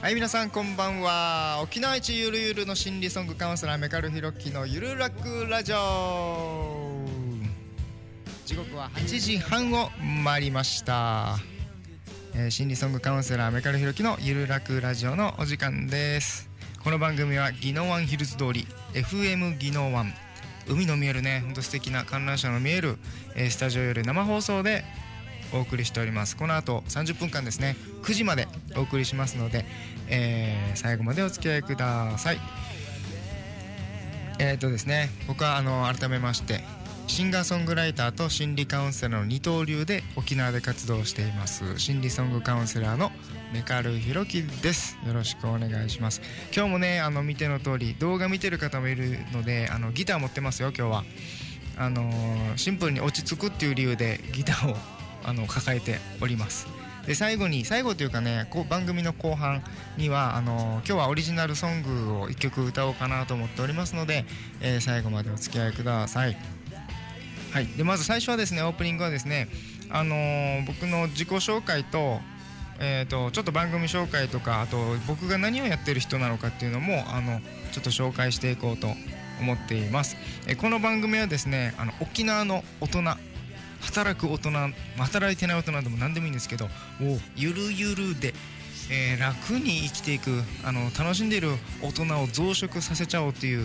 はい、皆さんこんばんは。沖縄一ゆるゆるの心理ソングカウンセラーメカルヒロキのゆるらくラジオ。時刻は8時半を回りました。心理ソングカウンセラーメカルヒロキのゆるらくラジオのお時間です。この番組は宜野湾ヒルズ通り FM 宜野湾、海の見えるね、ほんと素敵な観覧車の見える、スタジオより生放送でお送りしております。この後30分間ですね、9時までお送りしますので、最後までお付き合いください。ですね、僕は改めましてシンガーソングライターと心理カウンセラーの二刀流で沖縄で活動しています心理ソングカウンセラーのメカルヒロキです。よろしくお願いします。今日もね、見ての通り動画見てる方もいるので、ギター持ってますよ。今日はシンプルに落ち着くっていう理由でギターを抱えております。で最後というかね、番組の後半には今日はオリジナルソングを1曲歌おうかなと思っておりますので、最後までお付き合いください。はい、でまず最初はですね、オープニングはですね、僕の自己紹介と、ちょっと番組紹介とか、あと僕が何をやってる人なのかっていうのもちょっと紹介していこうと思っています。この番組はですね、沖縄の大人、働く大人、働いてない大人でも何でもいいんですけど、ゆるゆるで、楽に生きていく、楽しんでいる大人を増殖させちゃおうという、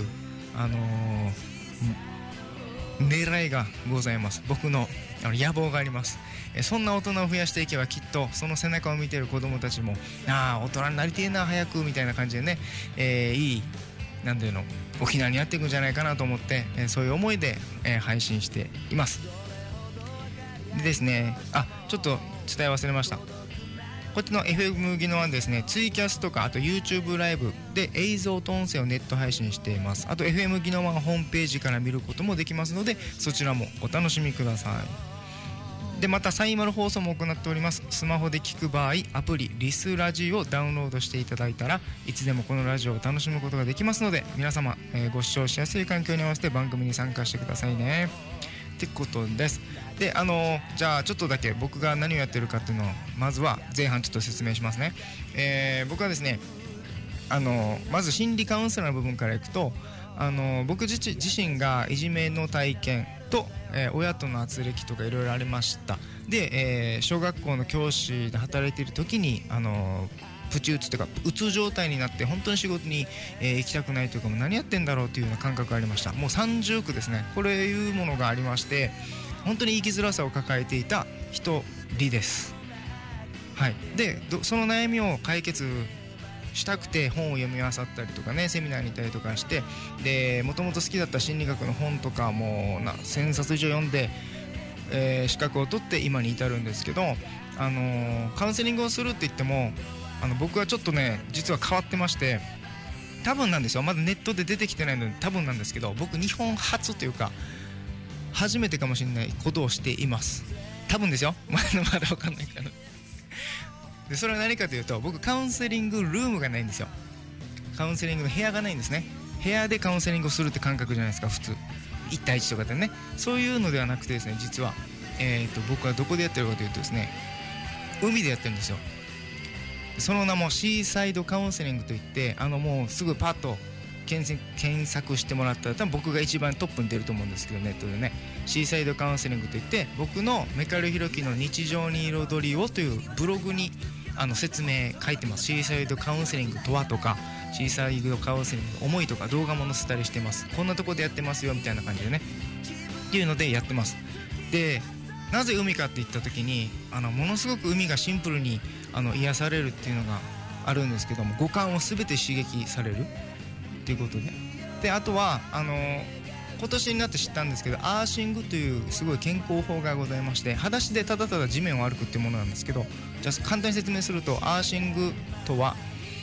狙いがございます。僕の野望があります。そんな大人を増やしていけば、きっとその背中を見ている子供たちも大人になりてえな早くみたいな感じでね、いいなんていうの沖縄にやっていくんじゃないかなと思って、そういう思いで、配信しています。でですね、ちょっと伝え忘れました。こっちの FM 宜野湾ですね、ツイキャスとかあと YouTube ライブで映像と音声をネット配信しています。あと FM 宜野湾ホームページから見ることもできますので、そちらもお楽しみください。でまたサイマル放送も行っております。スマホで聞く場合、アプリリスラジをダウンロードしていただいたらいつでもこのラジオを楽しむことができますので、皆様、ご視聴しやすい環境に合わせて番組に参加してくださいねってことです。でじゃあちょっとだけ僕が何をやってるかっていうのをまずは前半ちょっと説明しますね。僕はですね、まず心理カウンセラーの部分からいくと、僕自身がいじめの体験と、親との圧力とかいろいろありました。で、小学校の教師で働いている時にプチうつというかうつ状態になって、本当に仕事に、行きたくないというか、もう何やってんだろうというような感覚がありました。もう30区ですね、これいうものがありまして、本当に生きづらさを抱えていた一人です。はい、でその悩みを解決したくて本を読み漁ったりとかね、セミナーに行ったりとかして、でもともと好きだった心理学の本とかも1000冊以上読んで、資格を取って今に至るんですけど、カウンセリングをするって言っても僕はちょっとね実は変わってまして、多分なんですよ、まだネットで出てきてないので多分なんですけど、僕日本初というか初めてかもしれないことをしています。多分ですよ、まだ分かんないからでそれは何かというと、僕カウンセリングルームがないんですよ。カウンセリングの部屋がないんですね。部屋でカウンセリングをするって感覚じゃないですか、普通1対1とかでね。そういうのではなくてですね、実は、僕はどこでやってるかというとですね、海でやってるんですよ。その名もシーサイドカウンセリングといって、もうすぐパッと検索してもらったら多分僕が一番トップに出ると思うんですけど、ネットでね、シーサイドカウンセリングといって、僕のメカルヒロキの日常に彩りをというブログに説明書いてます。シーサイドカウンセリングとはとか、シーサイドカウンセリングの思いとか動画も載せたりしてます。こんなとこでやってますよみたいな感じでねっていうのでやってます。でなぜ海かって言った時に、ものすごく海がシンプルに癒されるっていうのがあるんですけども、五感を全て刺激されるっていうことで、あとは今年になって知ったんですけど、アーシングというすごい健康法がございまして、裸足でただただ地面を歩くっていうものなんですけど、じゃあ簡単に説明すると、アーシングとは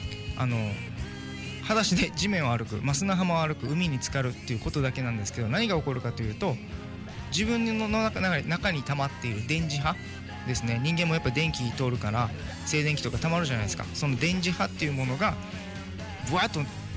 裸足で地面を歩く、砂浜を歩く、海に浸かるっていうことだけなんですけど、何が起こるかというと、自分の中に溜まっている電磁波ですね。人間もやっぱ電気通るから静電気とか溜まるじゃないですか。その電磁波っていうものがブワッと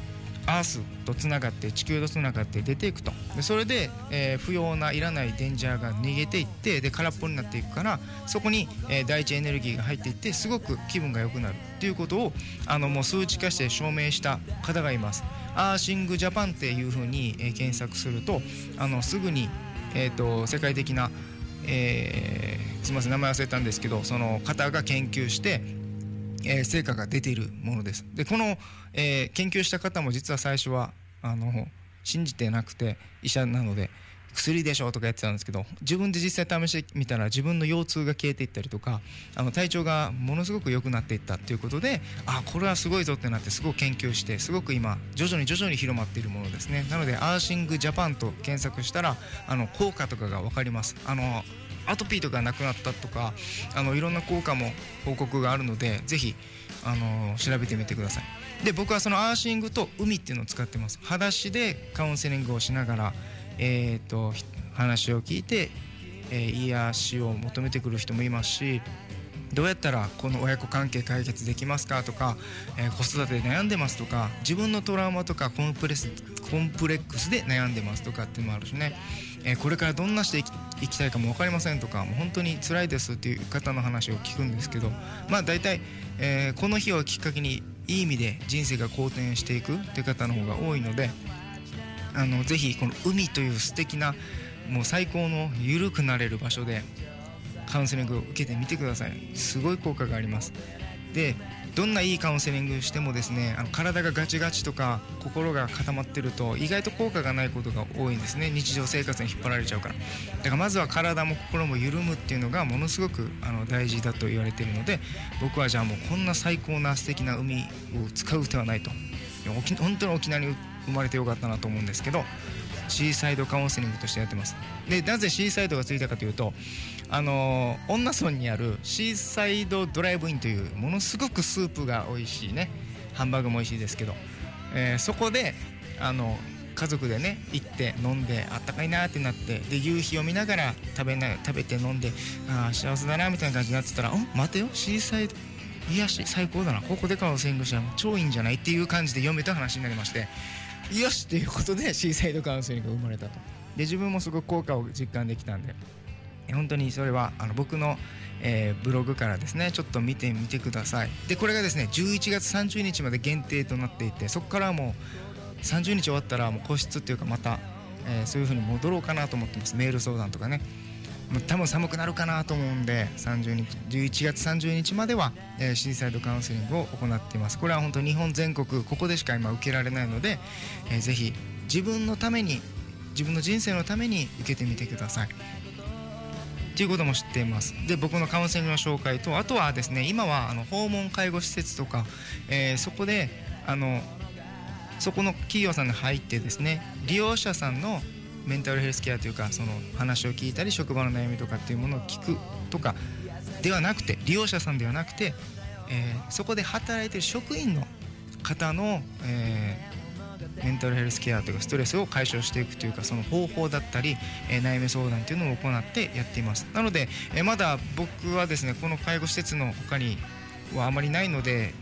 アースとつながって地球とつながって出ていくと。でそれで、不要ないらないデンジャーが逃げていって、で空っぽになっていくから、そこに、第一エネルギーが入っていって、すごく気分が良くなるっていうことをもう数値化して証明した方がいます。アーシングジャパンっていう風に、検索するとすぐに、世界的な、すみません名前忘れたんですけど、その方が研究して成果が出ているものです。でこの、研究した方も実は最初は信じてなくて、医者なので薬でしょとかやってたんですけど、自分で実際試してみたら自分の腰痛が消えていったりとか、体調がものすごく良くなっていったということで、これはすごいぞってなって、すごく研究して、すごく今徐々に広まっているものですね。なのでアーシングジャパンと検索したら効果とかが分かります。アトピーとかなくなったとか、いろんな効果も報告があるので、ぜひ調べてみてください。で僕はそのアーシングと海っていうのを使ってます。裸足でカウンセリングをしながら、話を聞いて、癒しを求めてくる人もいますし、どうやったらこの親子関係解決できますかとか、子育てで悩んでますとか、自分のトラウマとかコンプレックスで悩んでますとかっていうのもあるしね、これからどんなして生きたいかも分かりませんとか、もう本当に辛いですっていう方の話を聞くんですけど、大体、この日をきっかけにいい意味で人生が好転していくっていう方の方が多いので、ぜひこの海という素敵な、もう最高の緩くなれる場所でカウンセリングを受けてみてください。すごい効果があります。でどんないいカウンセリングしてもですね、体がガチガチとか心が固まってると意外と効果がないことが多いんですね。日常生活に引っ張られちゃうから。だからまずは体も心も緩むっていうのがものすごく大事だと言われているので、僕はじゃあもうこんな最高な素敵な海を使う手はないと、本当に沖縄に生まれてよかったなと思うんですけど、シーサイドカウンセリングとしてやってます。でなぜシーサイドがついたかというと、恩納村にあるシーサイドドライブインというものすごくスープが美味しいね、ハンバーグも美味しいですけど、そこで家族でね行って飲んであったかいなってなって、で夕日を見ながら食べて飲んで、幸せだなみたいな感じになってたら、待てよ、シーサイド癒し最高だな、ここでカウンセリングしたら超いいんじゃないっていう感じで嫁と話になりまして、よしということでシーサイドカウンセリングが生まれたと。で自分もすごく効果を実感できたんで、本当にそれは僕の、ブログからですねちょっと見てみてください。でこれがですね11月30日まで限定となっていて、そこからはもう30日終わったらもう個室っていうかまた、そういう風に戻ろうかなと思ってます。メール相談とかね、多分寒くなるかなと思うんで、11月30日までは、シーサイドカウンセリングを行っています。これは本当日本全国ここでしか今受けられないので、ぜひ自分のために、自分の人生のために受けてみてくださいということも知っています。で僕のカウンセリングの紹介と、あとはですね今は訪問介護施設とか、そこでそこの企業さんに入ってですね、利用者さんのメンタルヘルスケアというか、その話を聞いたり職場の悩みとかっていうものを聞くとかではなくて、利用者さんではなくて、そこで働いている職員の方の、メンタルヘルスケアというかストレスを解消していくというか、その方法だったり、悩み相談というのを行ってやっています。なので、まだ僕はですねこの介護施設の他にはあまりないので、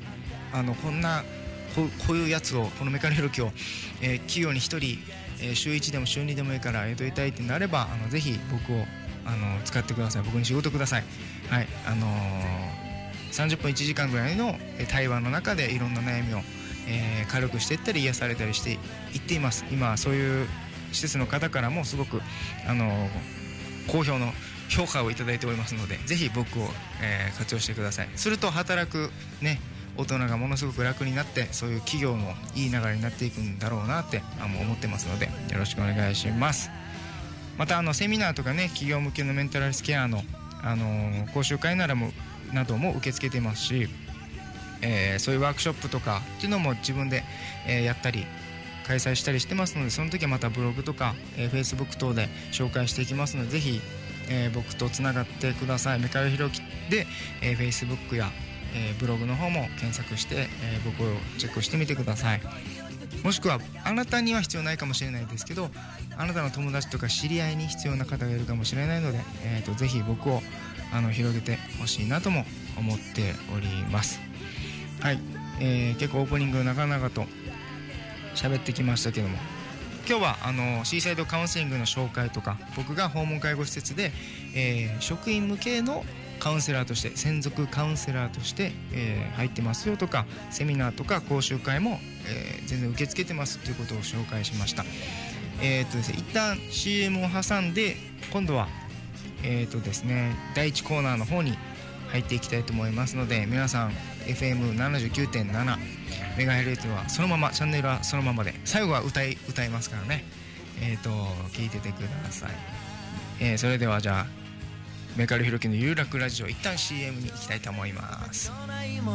こういうやつを、このメカヘルキを、企業に1人、週1でも週2でもいいから雇いたいってなれば、ぜひ僕を使ってください。僕に仕事ください。はい、30分1時間ぐらいの対話の中でいろんな悩みを、軽くしていったり癒されたりしていっています。今そういう施設の方からもすごく好評の評価をいただいておりますので、ぜひ僕を、活用してください。すると働くね大人がものすごく楽になって、そういう企業もいい流れになっていくんだろうなって思ってますので、よろしくお願いします。またセミナーとかね、企業向けのメンタルヘルスケアの、講習会なども受け付けていますし、そういうワークショップとかっていうのも自分で、やったり開催したりしてますので、その時はまたブログとか、Facebook 等で紹介していきますので、ぜひ、僕とつながってください。メカルヒロキで、Facebook やブログの方も検索して、僕をチェックしてみてください。もしくはあなたには必要ないかもしれないですけど、あなたの友達とか知り合いに必要な方がいるかもしれないので、ぜひ僕を広げてほしいなとも思っております。はい、結構オープニング長々と喋ってきましたけども、今日はシーサイドカウンセリングの紹介とか、僕が訪問介護施設で、職員向けのカウンセラーとして、専属カウンセラーとして、入ってますよとか、セミナーとか講習会も、全然受け付けてますということを紹介しました。ですね、一旦 CM を挟んで、今度はですね、第1コーナーの方に入っていきたいと思いますので、皆さん FM79.7 メガヘルツはそのまま、チャンネルはそのままで、最後は歌いますからね、聞いててください。それではじゃあメカルヒロキの有楽ラジオ、一旦 CM に行きたいと思います。伝えるの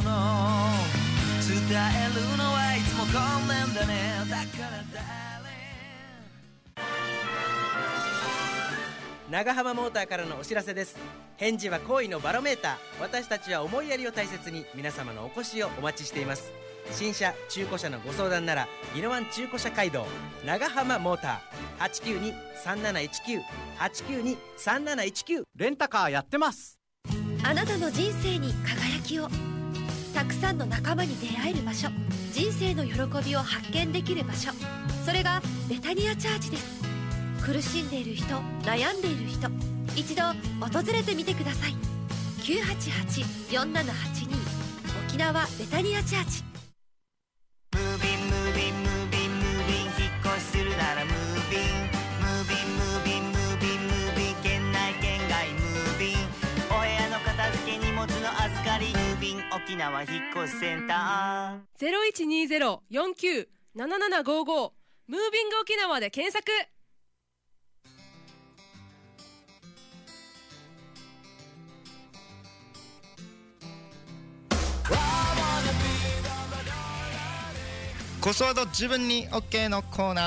はいつもこんなんだね、だから長浜モーターからのお知らせです。返事は好意のバロメーター。私たちは思いやりを大切に皆様のお越しをお待ちしています。新車中古車のご相談なら宜野湾中古車街道長浜モーター 892-3719 892-3719。 レンタカーやってます。 あなたの人生に輝きを、たくさんの仲間に出会える場所、人生の喜びを発見できる場所、それがベタニアチャーチです。苦しんでいる人、悩んでいる人、一度訪れてみてください。 988-4782 沖縄ベタニアチャーチ。 ムービンムービンムービンムービン、引っ越しするならムービンムービンムービンムービンムービン、県内県外ムービン、お部屋の片付け荷物の預かりムービン沖縄引っ越しセンター 0120-49-7755 ムービング沖縄で検索。 コスワード自分に OK のコーナー、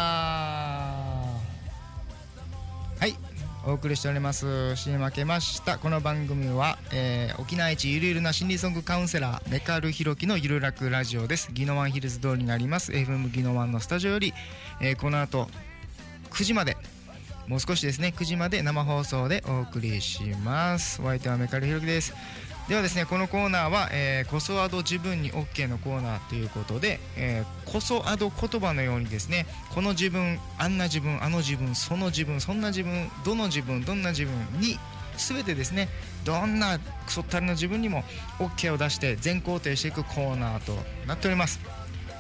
はい、お送りしております。 CM 明けました。この番組は、沖縄一ゆるゆるな心理ソングカウンセラーメカルヒロキのゆるらくラジオです。宜野湾ヒルズ通りになります FM 宜野湾のスタジオより、この後9時まで、もう少しですね、9時まで生放送でお送りします。お相手はメカルヒロキです。ではですね、このコーナーは、コソアド自分に OK のコーナーということで、コソアド言葉のようにですね、この自分、あんな自分、あの自分、その自分、そんな自分、どの自分、どんな自分に全てですね、どんなクソったれの自分にも OK を出して全肯定していくコーナーとなっております。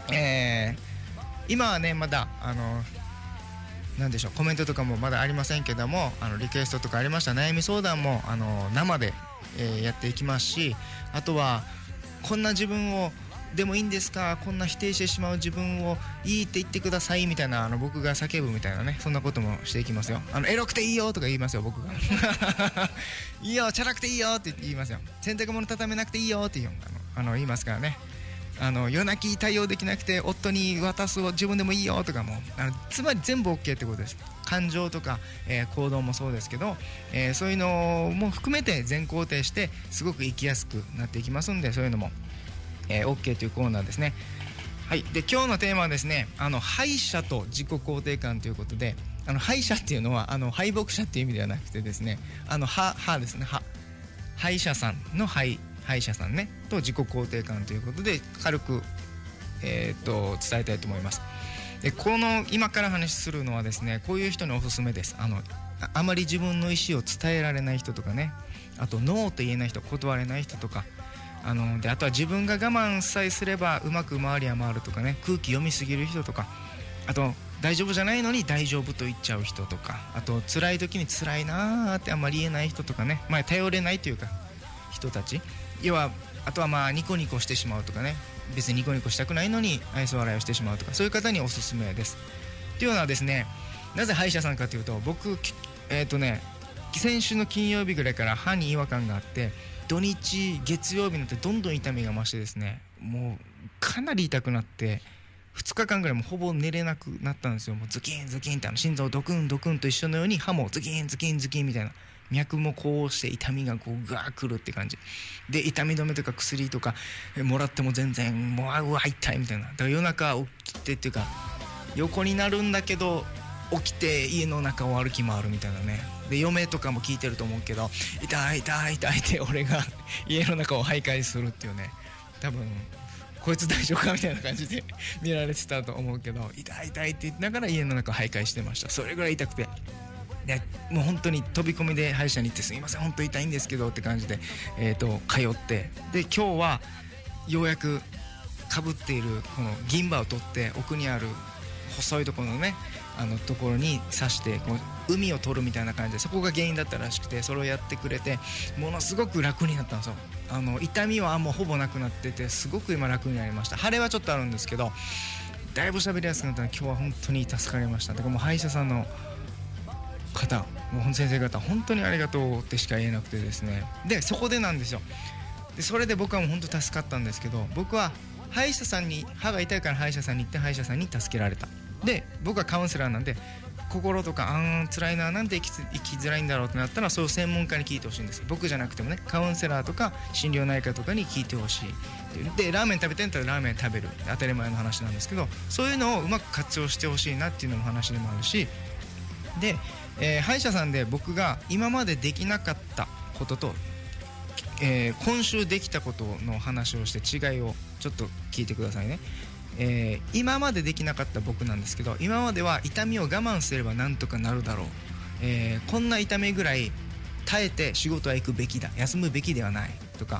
今はね、まだなんでしょう、コメントとかもまだありませんけども、リクエストとかありました悩み相談も生でやっていきますし、あとはこんな自分をでもいいんですか、こんな否定してしまう自分をいいって言ってくださいみたいな、僕が叫ぶみたいなね、そんなこともしていきますよ。エロくていいよとか言いますよ、僕がいいよ、チャラくていいよって言いますよ。洗濯物畳めなくていいよって言いますからね。夜泣き対応できなくて夫に渡すを自分でもいいよとかも、つまり全部 OK ってことです。感情とか、行動もそうですけど、そういうのも含めて全肯定してすごく生きやすくなっていきますんで、そういうのも、OK というコーナーですね。はい、で今日のテーマはですね、敗者と自己肯定感ということで、敗者っていうのは敗北者っていう意味ではなくてですね、歯ですね、敗者さんの敗者さんねと自己肯定感ということで軽く、伝えたいと思います。でこの今から話するのはですね、こういう人におすすめです。あまり自分の意思を伝えられない人とかね、あとノーと言えない人、断れない人とか、であとは自分が我慢さえすればうまく回りは回るとかね、空気読みすぎる人とか、あと大丈夫じゃないのに大丈夫と言っちゃう人とか、あと辛い時に辛いなーってあんまり言えない人とかね、頼れないというか人たち、要はあとはニコニコしてしまうとかね、別にニコニコしたくないのに愛想笑いをしてしまうとか、そういう方におすすめです。というのはですね、なぜ歯医者さんかというと、僕先週の金曜日ぐらいから歯に違和感があって、土日月曜日になってどんどん痛みが増してですね、もうかなり痛くなって2日間ぐらいもうほぼ寝れなくなったんですよ。もうズキンズキンって心臓ドクンドクンと一緒のように歯もズキンズキンズキンみたいな、脈もこうして痛みがこうガーくるって感じで、痛み止めとか薬とかもらっても全然もううわ痛いみたいな。だから夜中起きてっていうか横になるんだけど起きて家の中を歩き回るみたいなね。で嫁とかも聞いてると思うけど、痛い痛い痛いって俺が家の中を徘徊するっていうね、多分こいつ大丈夫かみたいな感じで見られてたと思うけど、痛い痛いって言いながら家の中徘徊してました。それぐらい痛くて、でもう本当に飛び込みで歯医者に行って、すいません本当痛いんですけどって感じで、通って、で今日はようやくかぶっているこの銀歯を取って、奥にある細いところのねところに刺して、こう海を取るみたいな感じで、そこが原因だったらしくて、それをやってくれてものすごく楽になったんですよ。痛みはもうほぼなくなってて、すごく今楽になりました。腫れはちょっとあるんですけど、だいぶ喋りやすくなったので、今日は本当に助かりました。だからもう歯医者さんの方、もう先生方本当にありがとうってしか言えなくてですね。でそこでなんですよ。でそれで僕はもう本当助かったんですけど、僕は歯医者さんに、歯が痛いから歯医者さんに行って、歯医者さんに助けられた。で僕はカウンセラーなんで、心とか辛いな、なんで生きづらいんだろうってなったら、そういう専門家に聞いてほしいんです。僕じゃなくてもね、カウンセラーとか心療内科とかに聞いてほしい。でラーメン食べてんだったらラーメン食べる、当たり前の話なんですけど、そういうのをうまく活用してほしいなっていうのも話でもあるし、で、歯医者さんで僕が今までできなかったことと、今週できたことの話をして、違いをちょっと聞いてくださいね。今までできなかった僕なんですけど、今までは痛みを我慢すればなんとかなるだろう、こんな痛みぐらい耐えて仕事は行くべきだ、休むべきではないとか、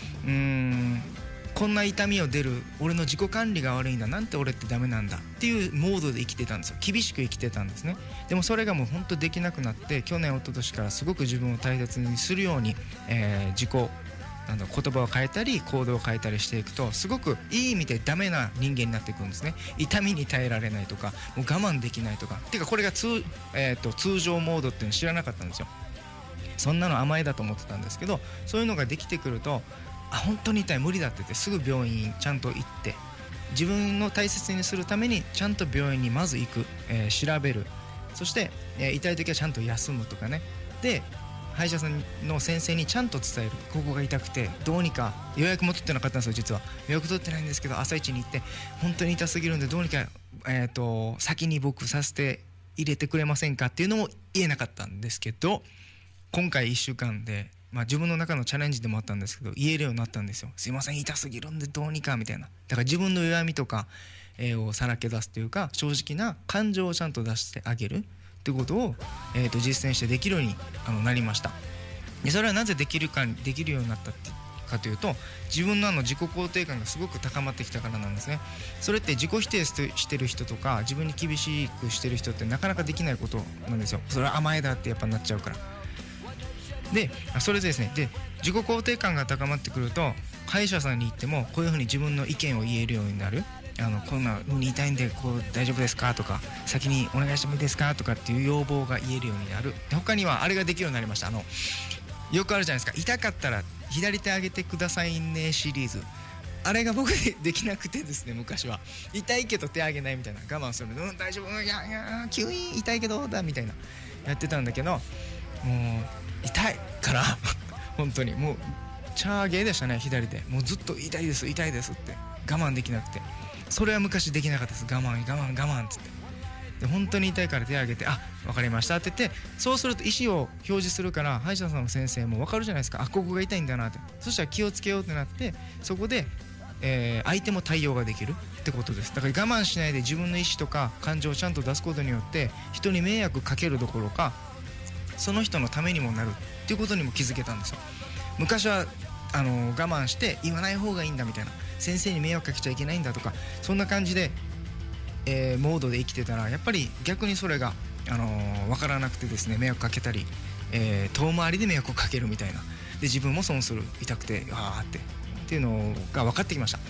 こんな痛みを出る俺の自己管理が悪いんだ、なんて俺ってダメなんだっていうモードで生きてたんですよ。厳しく生きてたんですね。でもそれがもう本当できなくなって、去年一昨年からすごく自分を大切にするように、自己言葉を変えたり行動を変えたりしていくと、すごくいい意味でダメな人間になっていくんですね。痛みに耐えられないとか、もう我慢できないとかっていうか、これが通常モードっていうのを知らなかったんですよ。そんなの甘えだと思ってたんですけど、そういうのができてくると、本当に痛い、無理だって言ってすぐ病院ちゃんと行って、自分の大切にするためにちゃんと病院にまず行く、調べる、そして、痛い時はちゃんと休むとかね。で歯医者さんの先生にちゃんと伝える。ここが痛くてどうにか、予約も取ってなかったんですよ。実は予約取ってないんですけど、朝一に行って、本当に痛すぎるんでどうにか、先に僕させて入れてくれませんかっていうのも言えなかったんですけど、今回1週間で、自分の中のチャレンジでもあったんですけど、言えるようになったんですよ。すいません痛すぎるんでどうにかみたいな。だから自分の弱みとか、をさらけ出すというか、正直な感情をちゃんと出してあげるってことを、実践してできるようになりました。でそれはなぜできるようになったかというと、自分の自己肯定感がすごく高まってきたからなんですね。それって自己否定してる人とか、自分に厳しくしてる人ってなかなかできないことなんですよ。それは甘えだってやっぱなっちゃうから。でそれでですね、で自己肯定感が高まってくると、歯医者さんに行ってもこういうふうに自分の意見を言えるようになる。こんな風に痛いんで大丈夫ですかとか、先にお願いしてもいいですかとかっていう要望が言えるようになる。で他にはあれができるようになりました。よくあるじゃないですか、痛かったら左手上げてくださいねシリーズ。あれが僕できなくてですね、昔は痛いけど手上げないみたいな、我慢するの、大丈夫、いや急に痛いけどだみたいなやってたんだけど、もう痛いから本当にもうチャーゲーでしたね。左手もうずっと痛いですって我慢できなくて、それは昔できなかったです。我慢っつって、で本当に痛いから手を挙げて、分かりましたって言って、そうすると意思を表示するから、歯医者さんの先生も分かるじゃないですか。ここが痛いんだなって。そしたら気をつけようってなって、そこで、相手も対応ができるってことです。だから我慢しないで自分の意思とか感情をちゃんと出すことによって、人に迷惑かけるどころか、その人のためにもなるっていうことにも気づけたんですよ。昔は我慢して言わない方がいいんだみたいな、先生に迷惑かけちゃいけないんだとか、そんな感じで、モードで生きてたら、やっぱり逆にそれが、分からなくてですね、迷惑かけたり、遠回りで迷惑をかけるみたいな、で自分も損する、痛くてっていうのが分かってきました。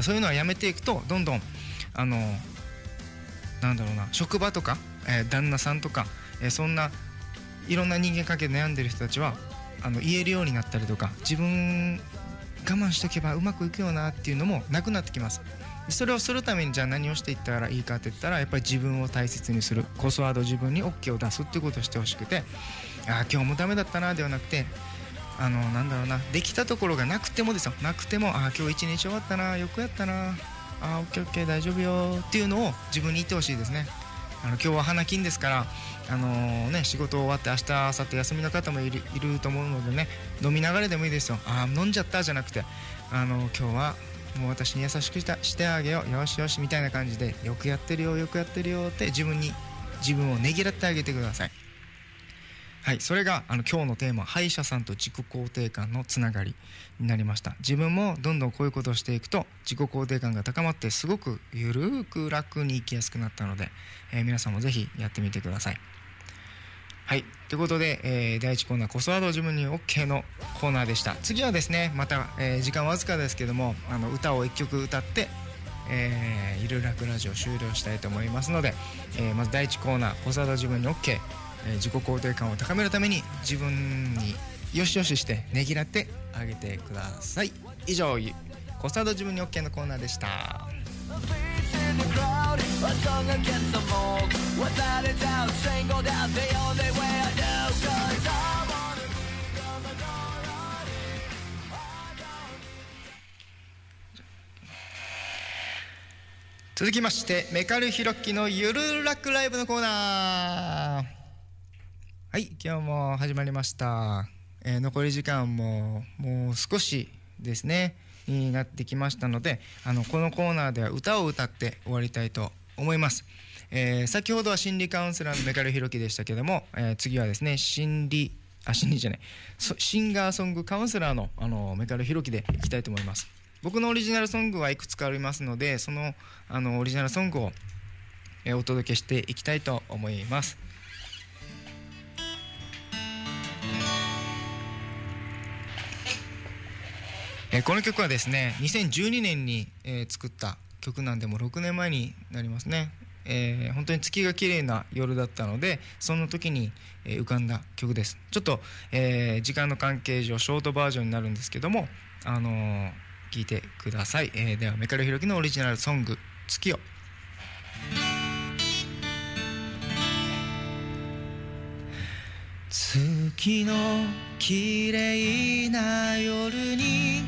そういうのはやめていくと、どんどん職場とか、旦那さんとか、そんないろんな人間関係で悩んでる人たちは言えるようになったりとか、自分我慢しとけばうまくいくよなっていうのもなくなってきます。それをするためにじゃあ何をしていったらいいかって言ったら、やっぱり自分を大切にする、コスワード自分に OK を出すっていうことをしてほしくて、今日もダメだったなではなくて、できたところがなくてもですよ、なくても今日一日終わったな、よくやったな、OK 大丈夫よっていうのを自分に言ってほしいですね。今日は花金ですから、仕事終わって明日明後日休みの方もいると思うのでね、飲みながらでもいいですよ。飲んじゃったじゃなくて、今日はもう私に優しくしてあげよう、よしよしみたいな感じで、よくやってるよよくやってるよって自分をねぎらってあげてください。はい、それが今日のテーマ、歯医者さんと自己肯定感のつながりになりました。自分もどんどんこういうことをしていくと自己肯定感が高まって、すごくゆるく楽に生きやすくなったので、皆さんもぜひやってみてください。はい、ということで、第1コーナー、コスワード自分に OK のコーナーでした。次はですね、また、時間わずかですけども、歌を1曲歌って、ゆる楽ラジオ終了したいと思いますので、まず第1コーナー、コスワード自分に OK、自己肯定感を高めるために自分によしよししてねぎらってあげてください。以上、コスワード自分に OK のコーナーでした。続きまして、メカルヒロッキのゆるラックライブのコーナー。はい、今日も始まりました。残り時間ももう少しですねになってきましたので、このコーナーでは歌を歌って終わりたいと思います。先ほどは心理カウンセラーのメカルヒロキでしたけども、次はですねシンガーソングカウンセラーの、メカルヒロキでいきたいと思います。僕のオリジナルソングはいくつかありますので、その、オリジナルソングを、お届けしていきたいと思います。この曲はですね2012年に、作った曲なんで、もう6年前になりますね。本当に月が綺麗な夜だったので、その時に、浮かんだ曲です。ちょっと、時間の関係上ショートバージョンになるんですけども、聴いてください。ではメカルヒロキのオリジナルソング、月を。月の綺麗な夜に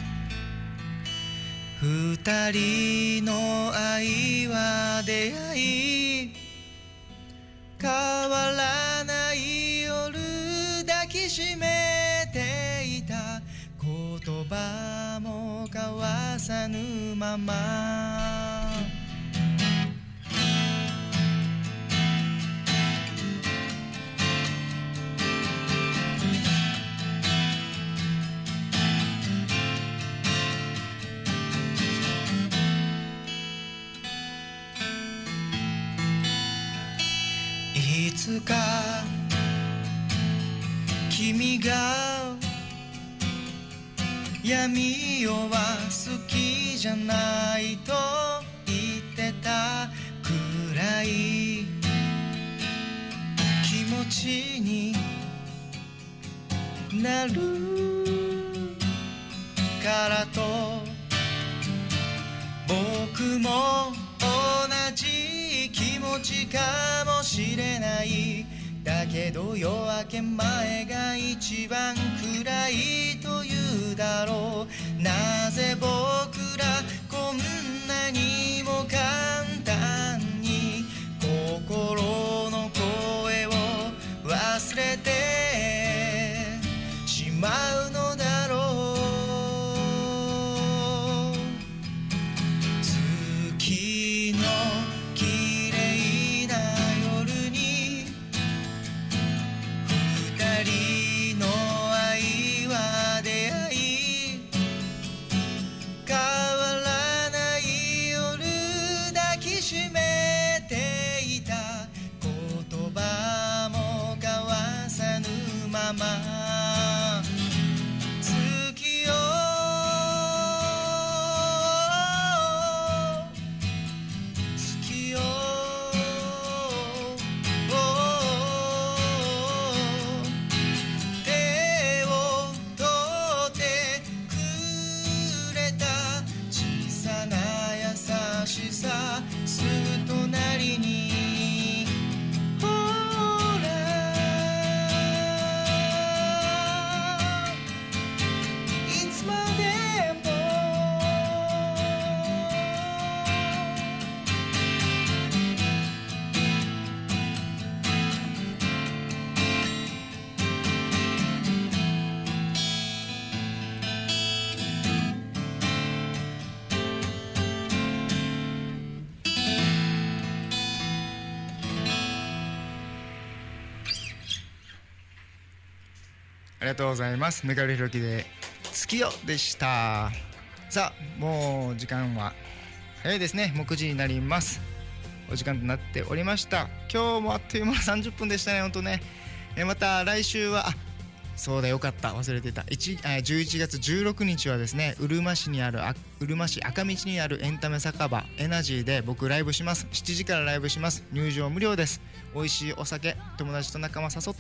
二人の愛は出会い、変わらない夜抱きしめていた、言葉も交わさぬまま、いつか君が闇夜は好きじゃないと言ってたくらい気持ちになるからと、僕も同じ気持ちかもしれない。だけど夜明け前が一番暗いというだろう。なぜ僕らこんなにも簡単に心の声を忘れてしまうのだろう。月の綺麗な夜に二人の愛は出会い、変わらない夜抱きしめていた、言葉も交わさぬまま、月よ月よ手を取ってくれた小さな優しさ、すぐ隣にほらりがとうございます。メカルひろきで月よでした。さあもう時間は早いですね。もう9時になります。お時間となっておりました。今日もあっという間の30分でしたね。ほんとね。また来週はそうだよかった忘れてた11月16日はですね、うるま市赤道にあるエンタメ酒場エナジーで僕ライブします。7時からライブします。入場無料です。美味しいお酒、友達と仲間誘って、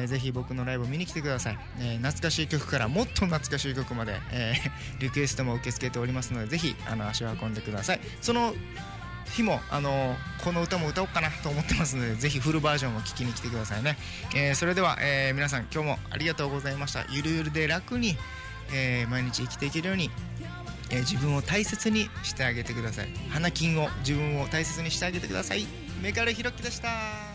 ぜひ僕のライブ見に来てください。懐かしい曲からもっと懐かしい曲まで、リクエストも受け付けておりますので、ぜひ足を運んでください。その日もこの歌も歌おうかなと思ってますので、ぜひフルバージョンを聴きに来てくださいね。それでは、皆さん今日もありがとうございました。ゆるゆるで楽に、毎日生きていけるように、自分を大切にしてあげてください。花金を自分を大切にしてあげてください。メカルひろきでした。